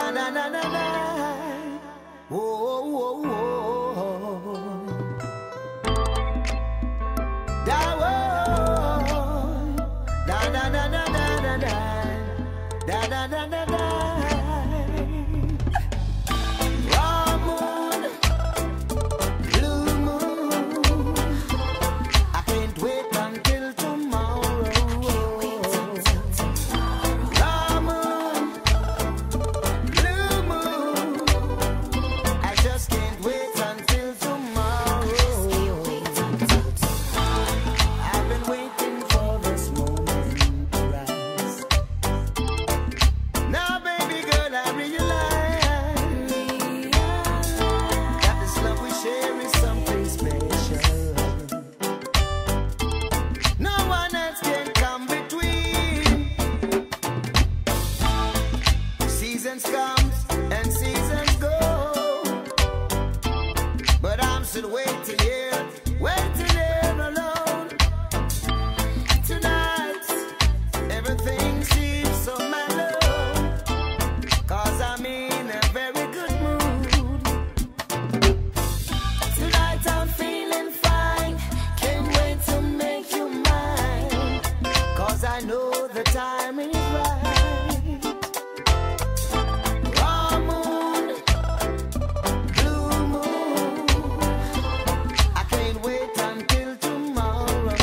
Na na na na na. Whoa, whoa, whoa. Da whoa. Da na na na na na na. Da na na na na. Raw moon, blue moon. I can't wait until tomorrow. Raw moon, blue moon. I just can't wait until tomorrow. I've been waiting for this moment to rise. Now, baby girl, I realize that this love we share is something special. No one else can come between. Seasons come and seasons go, but I'm still waiting here alone. Tonight, everything seems so mellow, 'cause I'm in a very good mood. Tonight I'm feeling fine, can't wait to make you mine, 'cause I know the time is right. Raw moon, blue moon, I can't wait until tomorrow.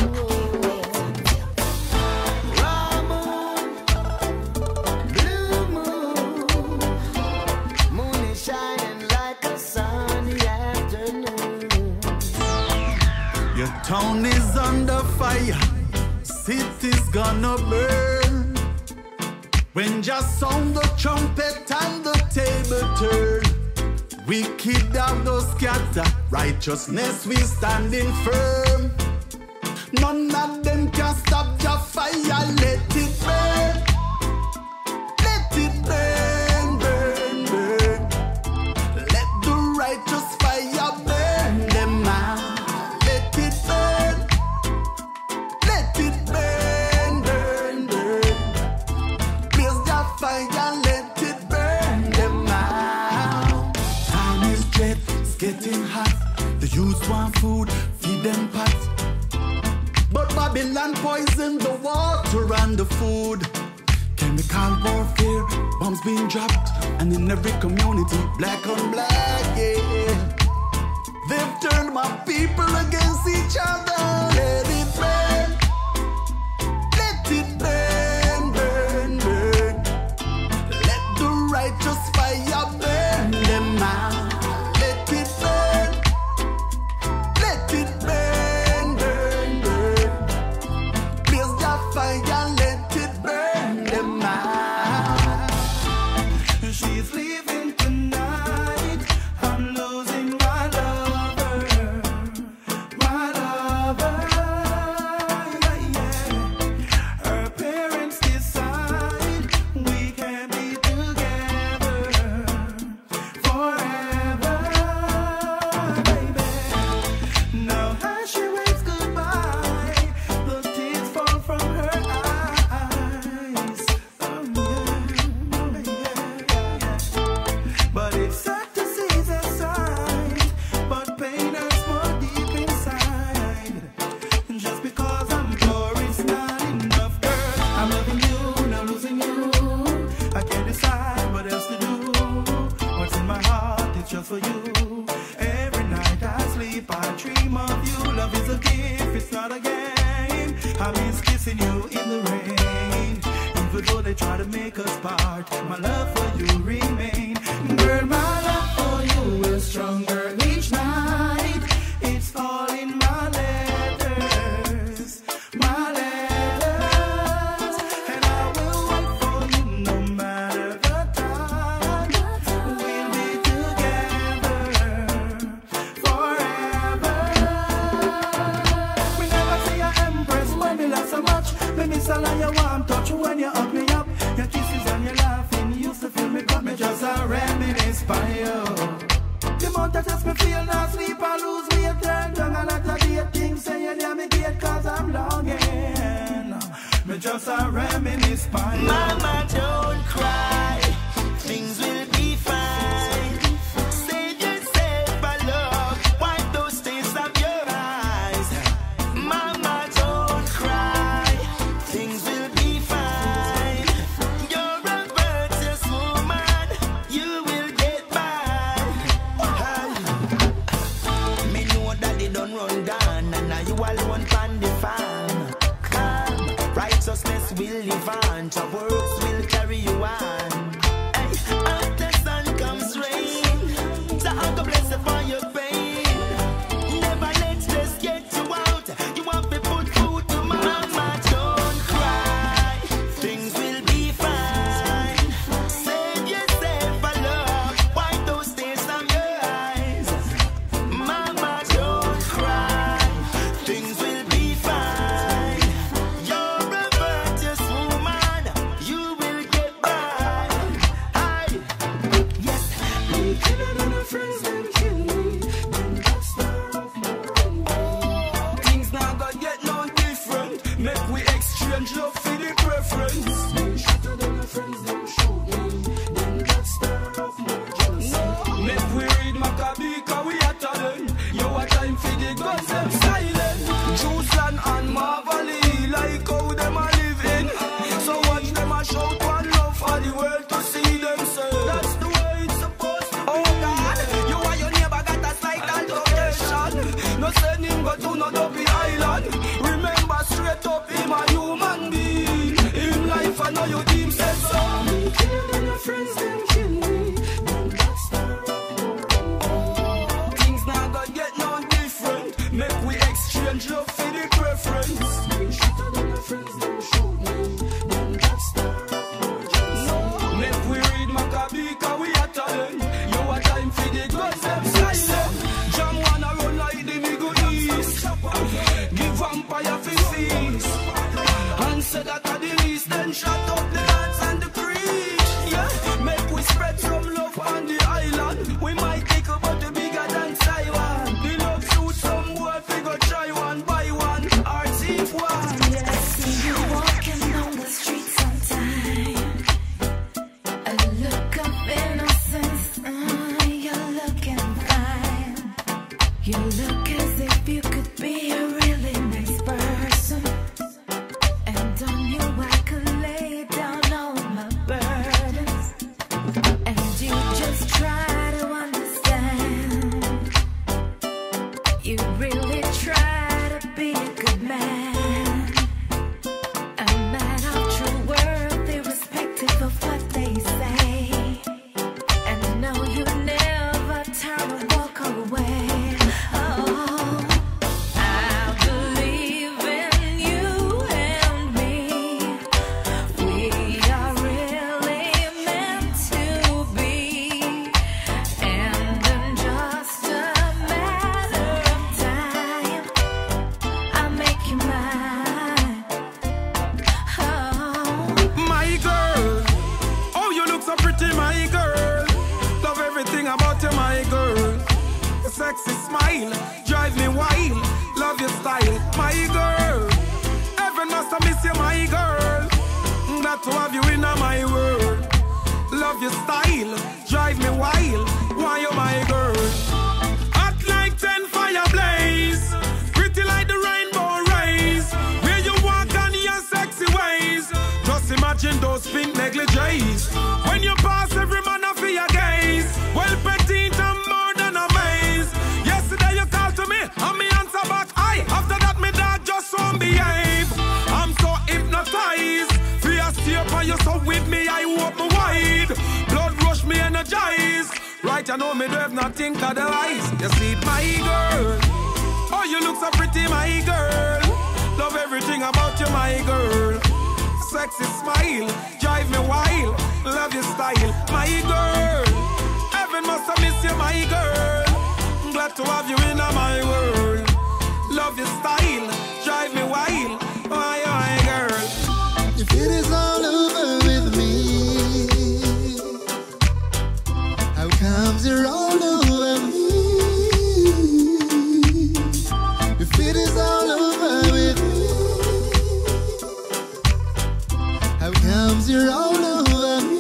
Raw moon, blue moon, moon is shining like a sunny afternoon. Your town is under fire, city's gonna burn. When just sound the trumpet and the table turn, wicked have no scatter, righteousness we standing firm. None of them can stop your fire, let it burn. Let it burn, burn, burn. Let the righteous fire burn them out. Let it burn. Let it burn, burn, burn. Blaze your fire, let it burn them out. Time is dread, it's getting hot. The youth want food, feed them pot. But Babylon poison the water and the food. Chemical warfare, bombs being dropped, and in every community, black on black, yeah. They've turned my people against each other. Let it burn. Let it burn, burn, burn. Let the righteous fire burn them out. Let it burn. Let it burn, burn, burn. Blaze your fire, let it burn them out. She's leaving tonight. I'm losing my lover, my lover. Yeah. Her parents decide we can be together forever, baby. Now as she waves goodbye, the tears fall from her eyes. Oh yeah. But it's sad to see the sight, but pain hurts more deep inside. Just because I'm poor is not enough, girl. I'm loving you, now losing you. I can't decide what else to do. What's in my heart, it's just for you. Every night I sleep, I dream of you. Love is a gift, it's not a game. I miss kissing you in the rain. Even though they try to make us part, my love for you remain. Girl, my love for you is stronger each night. It's all in my letters, my letters. And I will wait for you no matter the time. We'll be together forever. We never see your empress when we love so much. Me miss all of your warm touch when you hug me up. Your kisses and your laughing used to fill me cup. Me just a reminisce by you. The amount of just me feel now sleep I lose weight. Turn down a lot of the things say you near me gate 'cause I'm longing. Me just a reminisce by you. Mama, don't cry. Things will be man pan the farm. Calm, righteousness will live on. Your works will carry you on. Hey, after sun comes rain, so I'm gonna bless upon your pain. Never let stress get you out. You have to put food to mama. Don't cry, things will be fine. Save yourself a love, wipe those tears from your eyes. Mama, don't cry, things will be fine. You're a virtuous woman, you will get by. Aye. Yes, me killer than a friends, them kill me. Then that's the rough more. Things now gonna get no different. Make we exchange love for the preference. Me shatter than a friends, them shoot me. Then that's the rough more jealousy. Make we read Maccabi, cause we are talent. You a time for the gods, them silent. Jerusalem and Marvelly, like how them a living. So watch them a shout one love for the world to see them say. That's the way it's supposed to be. Oh God, you and your neighbor got a slight altercation. No send him go to no dopey island. Remember straight up him a human being. In life I know you deem said so. Me kill them your friends, them kill me. Then that's the rough. Things now gonna get no different. Make we exchange love for the preference. Me shatter than your friends, them shoot me. Then that's the rough. Make we read Maccabi, cause we are talent. You a time for the gods, them silent. Jam wanna run like the Middle East. Give vampire for feast. And say that at the least, then shut up the dance and the preach. Yeah, make we spread some love on the island. We might take about the bigger than Taiwan. The love suit some boy, figure try one by one. Or thief one. I see you walking on the street sometime. A look of innocence, you're looking fine. You look as if you could be a really nice person. And on you I could lay down all my burdens. And you just try to understand. You really try to be a good man. A man of true worth, irrespective of what they say. And I know you never turn or walk away. Oh, I believe in you and me. We are really meant to be. And in just a matter of time, I'll make you mine. Oh. My girl, oh you look so pretty, my girl. Love everything about you, my girl. Your sexy smile drive me wild. Love your style, my girl. Heaven must have miss you, my girl. Glad to have you in my world. Love your style drive me wild. Why you, my girl? Hot like 10 fire blaze. Pretty like the rainbow rays. Where you walk on your sexy ways. Just imagine those pink negligees. When you pass, every man off your gaze. Well, petite and more than amazed. Yesterday you called to me, and me answer back. Aye, after that me dog just won't behave. I'm so hypnotized. Fear stay upon you, so with me I open wide. Blood rush me energized. Right, I know me do have nothing otherwise. You see, my girl. Oh, you look so pretty, my girl. Love everything about you, my girl. Sexy smile, drive me wild. Love your style, my girl. Heaven must have missed you, my girl. Glad to have you in my world. Love your style, drive me wild. My girl. If it is all over with me, how comes you're all over me? If it is all over with me, how comes you're all over me?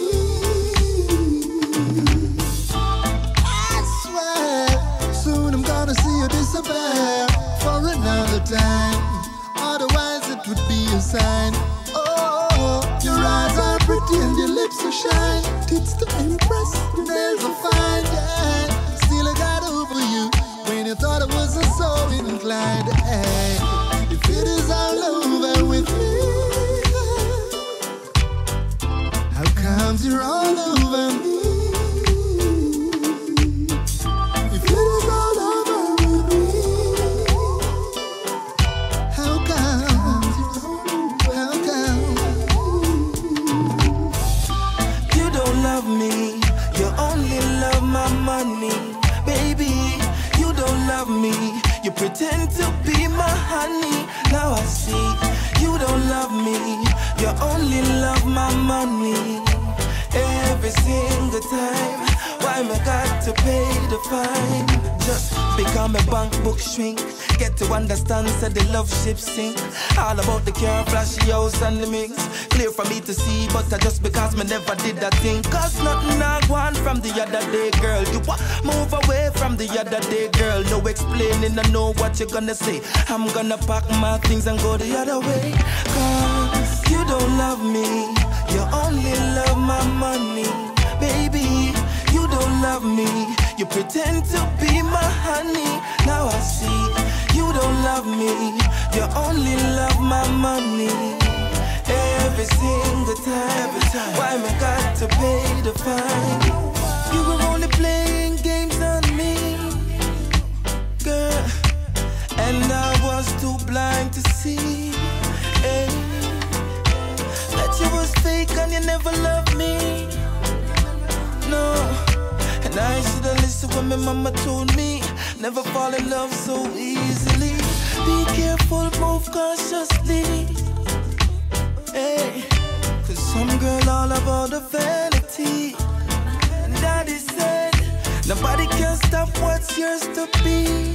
I swear, soon I'm gonna see you disappear for another time. Otherwise it would be a sign. Oh, your eyes are pretty and your lips are shine. Tits to impress, nails are fine, yeah. Still I got over you when you thought I wasn't so inclined. Hey, if only love my money every single time. Why me got to pay the fine? Just become a bank book shrink. Get to understand, said the love ship sink. All about the car, flashy house and the mix. Clear for me to see, but just because me never did that thing. Cause nothing I want from the other day, girl. You move away from the other day, girl. No explaining, I know what you're gonna say. I'm gonna pack my things and go the other way. Cause you don't love me, you only love my money. Baby, you don't love me, you pretend to be my honey. Now I see, you don't love me, you only love my money. Every single time, why me got to pay the fine? You were only playing games on me, girl, and I was too blind to see, hey, that you was fake and you never loved me. No, and I should've listened when my mama told me, never fall in love so easily. Be careful, move cautiously. Hey, cause some girl all about the vanity. And daddy said, nobody can stop what's yours to be.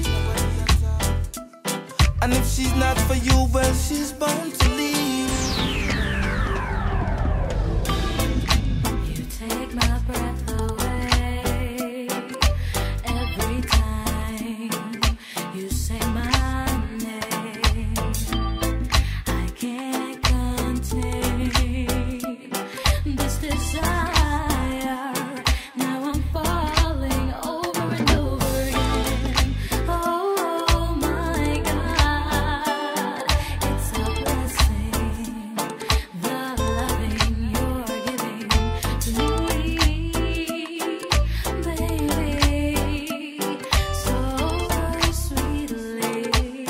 And if she's not for you, well, she's bound to leave. You take my breath away every time you say my name. I can't contain this desire. Now I'm falling over and over again. Oh my God, it's a blessing, the loving you're giving to me, baby, so sweetly.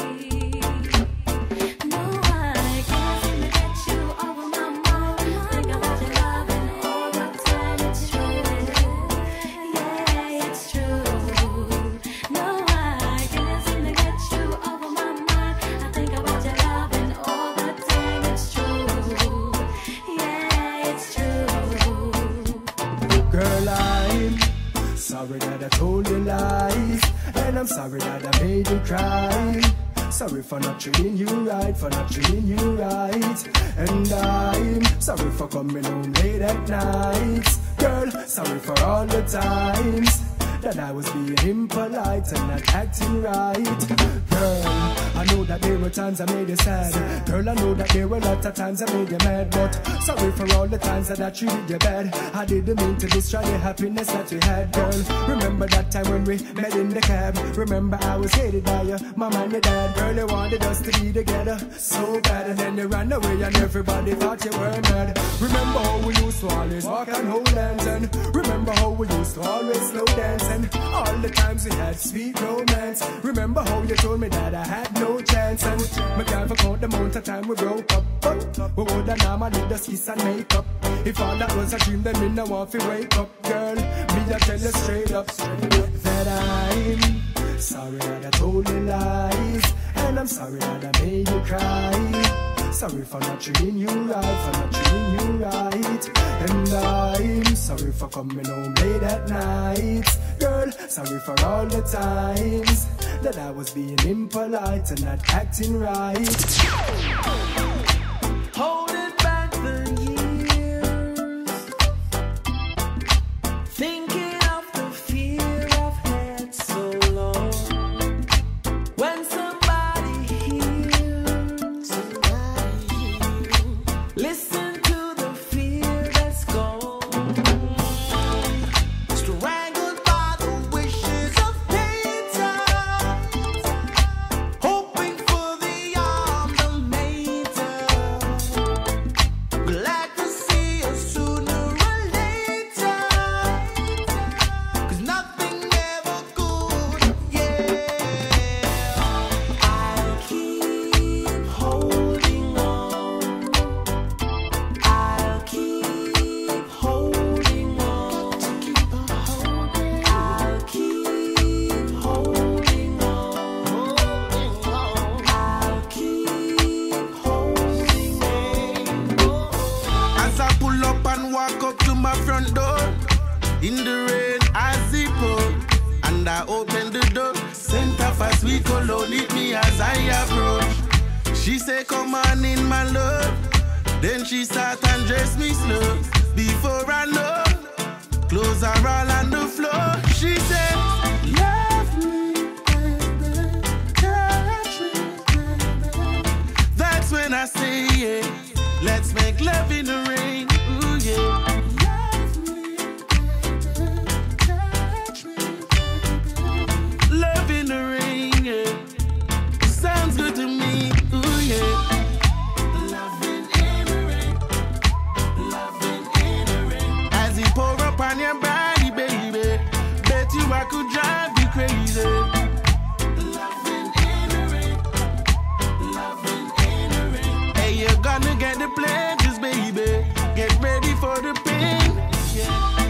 No, I can't seem to get you off of my mind. Think about your loving all the time. It's true, yeah, it's true. No, I can't seem to get you off of my mind. I think about your loving all the time. It's true, yeah, it's true. Girl, I'm sorry that I told you lies, and I'm sorry that I made you cry. Sorry for not treating you right, for not treating you right. And I'm sorry for coming home late at night. Girl, sorry for all the times that I was being impolite and not acting right. Girl, I know that there were times I made you sad. Girl, I know that there were a lot of times I made you mad. But sorry for all the times that I treated you bad. I didn't mean to destroy the happiness that we had, girl. Remember that time when we met in the cab? Remember I was hated by your mom and your dad. Girl, they wanted us to be together so bad, and then you ran away and everybody thought you were mad. Remember how we used to always walk and hold hands, and remember how we used to always slow dance, and all the times we had sweet romance. Remember how you told me that I had no chance, and me can't forget the amount of time we broke up. But we would have normally just kiss and make up. If all that was a dream, then me no want to wake up, girl. Me I tell you straight up that I'm sorry that I told you lies, and I'm sorry that I made you cry. Sorry for not treating you right, for not treating you right. And I'm sorry for coming home late at night. Girl, sorry for all the times that I was being impolite and not acting right. Holding back the years, thinking of the fear I've had so long. When somebody heals, listen to the fear that's gone. Strangled by the wishes of haters, hoping for the arm to make in the rain as it poured. And I opened the door, sent off a sweet cologne, hit me as I approach. She said, come on in, my love. Then she sat and dressed me slow. Before I know, clothes are all on the floor. She said, love me, baby, touch me, baby. That's when I say, yeah, let's make love in the rain. Ooh, yeah. Love me, baby, touch me, baby. Love in the rain, yeah. Sounds good to me. Ooh, yeah. On your body, baby, bet you I could drive you crazy. Loving in the rain, loving in the rain. Hey, you're gonna get the pleasures, baby. Get ready for the pain. Yeah.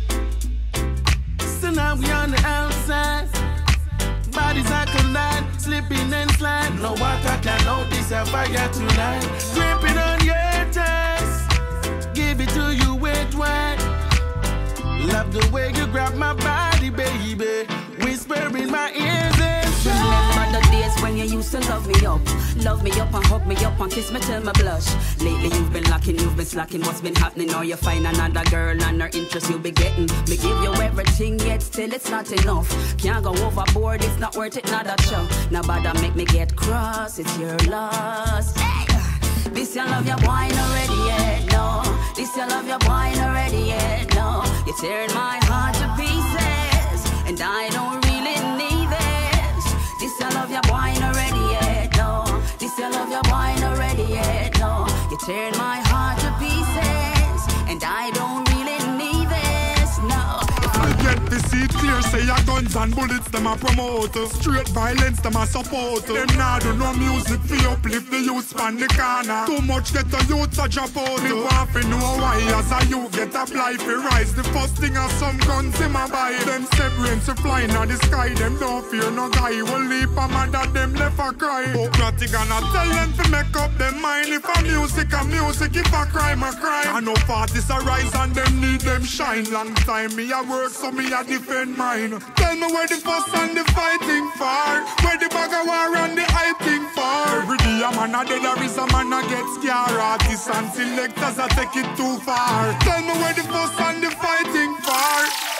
So now we on the outside. Bodies are collide, slipping and slide. No water can out this fire tonight. Gripping on your toes, give it to you with wine. Love the way you grab my body, baby. Whisper in my ears inside. Remember the days when you used to love me up and hug me up and kiss me till my blush. Lately you've been lacking, you've been slacking. What's been happening? Now you find another girl and her interest you'll be getting. Me give you everything yet still it's not enough. Can't go overboard, it's not worth it, not a show. Now bother make me get cross, it's your loss. Hey! This you love your boy already yet, no. This you love your boy already yet, no. You're tearing my heart to pieces, and I don't really need this. This you love your boy already yet, no. This you love your boy already yet, no. You're tearing my heart to pieces, and I don't really need this, no. I get the seat clear, say your guns and bullets, them a promote. Straight violence, them a support. Them nah do no music for uplift the youth span the corner. Too much get the youth a drop out. Me want to know why as a youth get apply for rise. The first thing are some guns in my buy. Them severance to flying on the sky. Them don't fear no guy. Will leap a mother, them left a cry. Patriotic gonna tell them to make up them mind. If a music, if a crime, a crime. I know parties arise and them need them shine. Long time me a work, so me a defend mine. Tell me where the fuss and the fighting for. Where the bag of war and the hyping for. Every day a man a dead, there is a man a get scared. Artists and selectors a take it too far. Tell me where the fuss and the fighting for.